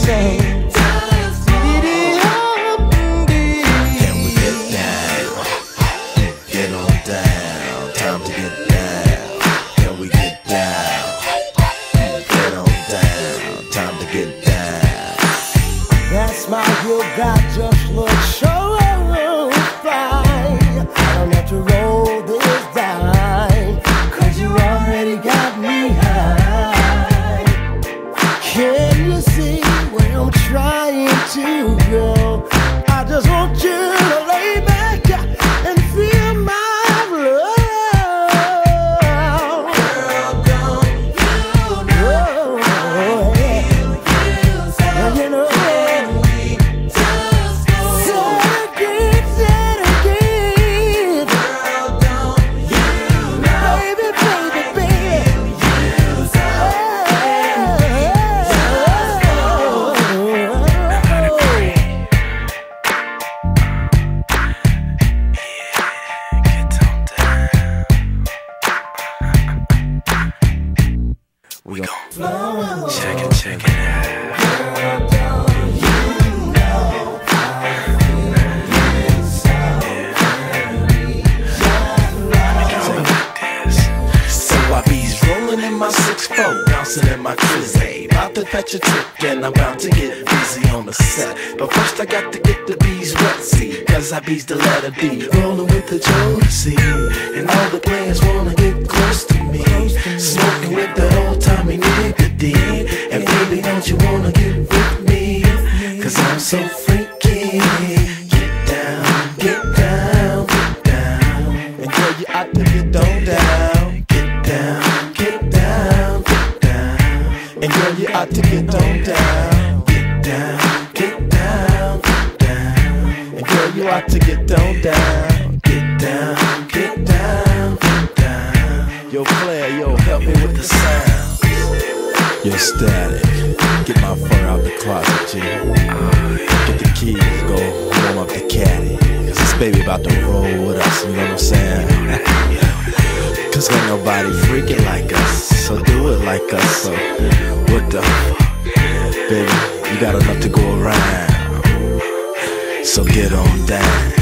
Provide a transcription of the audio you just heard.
Can we get down? Get on down. Time to get down. Can we get down? Get on down. Time to get down. That smile you got just looks so fine. I don't have to roll this dime, 'cause you already got me high. Can you see where I'm trying to go? I just want you to lay back and feel my love. Girl, don't you know? You know, Can we just go? said again. Girl, don't you know? Baby, baby, baby. We gon' Check it out. So I be's rolling in my 6'4", bouncing in my Trizzy. About to fetch a trick and I'm bound to get busy on the set. But first I got to get the bees wet, see, 'cause I be's the letter D. Rolling with the Jonesy, and all the players wanna get close to me. Smoking with that old Tommy nicotine. And baby, don't you wanna get with me? 'Cause I'm so freaky. Get down, get down, get down. And girl, you ought to get on down. Get down, get down, get down. And girl, you ought to get on down. Get down, get down, get down. And girl, you ought to get on down. Get down, get down, get down. Yo, Flair, yo, help me with the sound. Yo, Static, get my fur out the closet, G. Get the keys, go warm up the caddy. 'Cause this baby about to roll with us, you know what I'm saying? 'Cause ain't nobody freaking like us, so do it like us. So what the fuck, baby? You got enough to go around, so get on down.